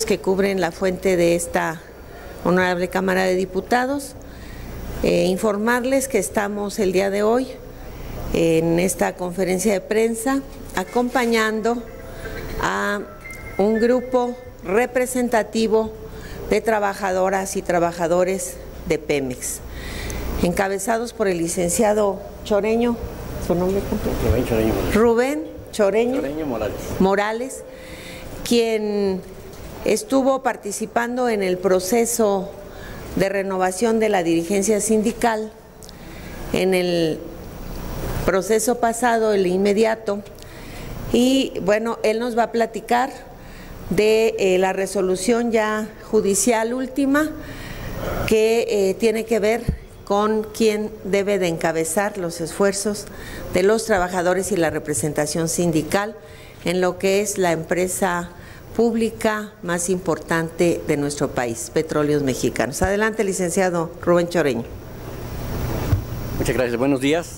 que cubren la fuente de esta honorable Cámara de Diputados. Informarles que estamos el día de hoy en esta conferencia de prensa acompañando a un grupo representativo de trabajadoras y trabajadores de Pemex, encabezados por el licenciado Choreño, ¿su nombre completo? Rubén Choreño Morales, quien estuvo participando en el proceso de renovación de la dirigencia sindical, en el proceso pasado, el inmediato, y bueno, él nos va a platicar de la resolución ya judicial última que tiene que ver con quién debe de encabezar los esfuerzos de los trabajadores y la representación sindical en lo que es la empresa pública más importante de nuestro país, Petróleos Mexicanos. Adelante, licenciado Rubén Choreño. Muchas gracias. Buenos días.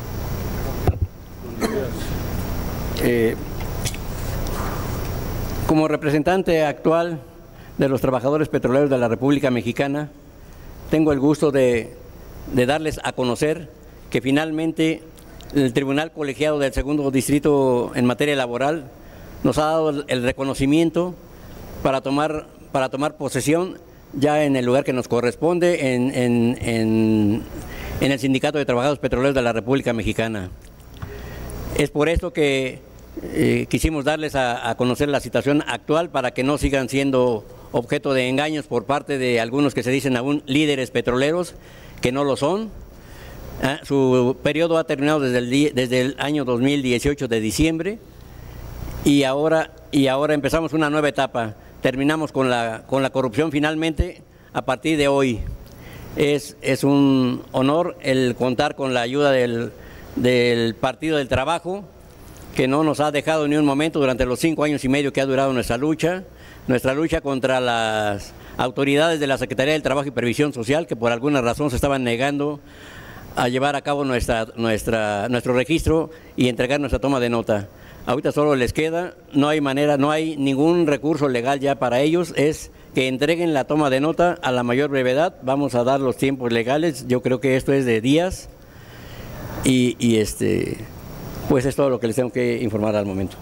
Como representante actual de los trabajadores petroleros de la República Mexicana, tengo el gusto de darles a conocer que finalmente el Tribunal Colegiado del Segundo Distrito en materia laboral nos ha dado el reconocimiento para tomar posesión ya en el lugar que nos corresponde en el Sindicato de Trabajadores Petroleros de la República Mexicana. Es por esto que quisimos darles a conocer la situación actual para que no sigan siendo objeto de engaños por parte de algunos que se dicen aún líderes petroleros, que no lo son. Su periodo ha terminado desde el año 2018 de diciembre y ahora empezamos una nueva etapa. Terminamos con la corrupción finalmente a partir de hoy. Es un honor el contar con la ayuda del Partido del Trabajo, que no nos ha dejado ni un momento durante los 5 años y medio que ha durado nuestra lucha contra las autoridades de la Secretaría del Trabajo y Previsión Social, que por alguna razón se estaban negando a llevar a cabo nuestro registro y entregar nuestra toma de nota. Ahorita solo les queda, no hay manera, no hay ningún recurso legal ya para ellos, es que entreguen la toma de nota a la mayor brevedad. Vamos a dar los tiempos legales, yo creo que esto es de días y pues es todo lo que les tengo que informar al momento.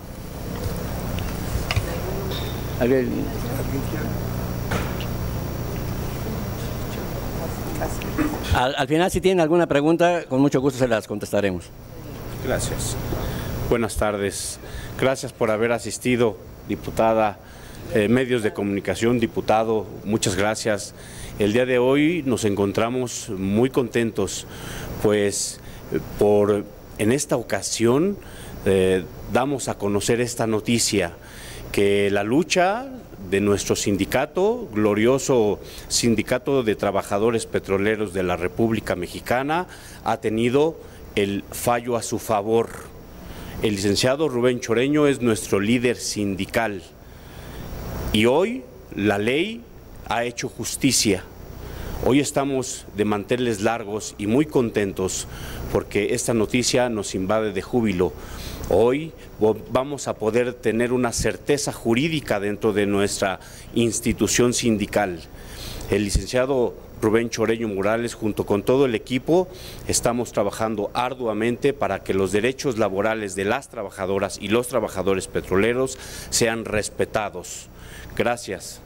Al final, si tienen alguna pregunta, con mucho gusto se las contestaremos. Gracias. Buenas tardes. Gracias por haber asistido, diputada, medios de comunicación, diputado, muchas gracias. El día de hoy nos encontramos muy contentos, pues en esta ocasión damos a conocer esta noticia, que la lucha de nuestro sindicato, glorioso Sindicato de Trabajadores Petroleros de la República Mexicana, ha tenido el fallo a su favor. El licenciado Rubén Choreño es nuestro líder sindical y hoy la ley ha hecho justicia. Hoy estamos de manteles largos y muy contentos porque esta noticia nos invade de júbilo. Hoy vamos a poder tener una certeza jurídica dentro de nuestra institución sindical. El licenciado Rubén Choreño Morales, junto con todo el equipo, estamos trabajando arduamente para que los derechos laborales de las trabajadoras y los trabajadores petroleros sean respetados. Gracias.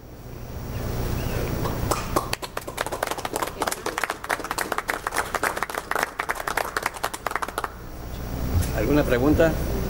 ¿Alguna pregunta?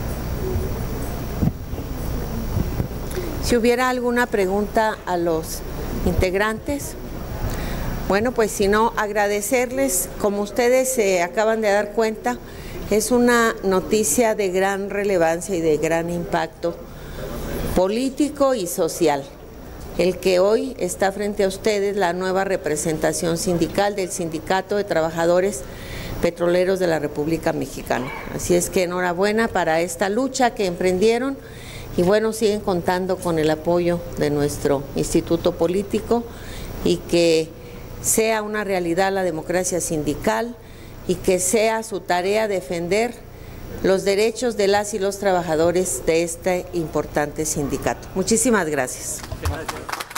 Si hubiera alguna pregunta a los integrantes. Bueno, pues si no, agradecerles, como ustedes se acaban de dar cuenta, es una noticia de gran relevancia y de gran impacto político y social. El que hoy está frente a ustedes la nueva representación sindical del Sindicato de Trabajadores Petroleros de la República Mexicana. Así es que enhorabuena para esta lucha que emprendieron y bueno, siguen contando con el apoyo de nuestro instituto político y que sea una realidad la democracia sindical y que sea su tarea defender los derechos de las y los trabajadores de este importante sindicato. Muchísimas gracias. Gracias.